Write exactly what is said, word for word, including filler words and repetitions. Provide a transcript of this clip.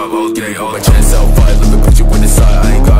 up, okay, hold my chest out, fight, let me put you in the side, I ain't got